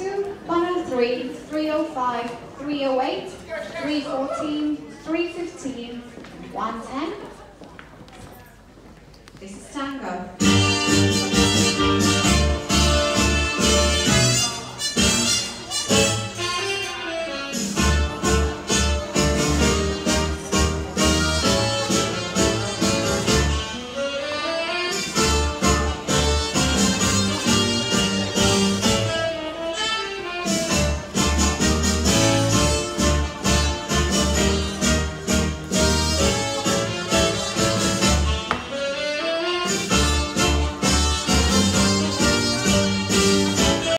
302, 103, 305, 308, 314, 315, 110. This is tango.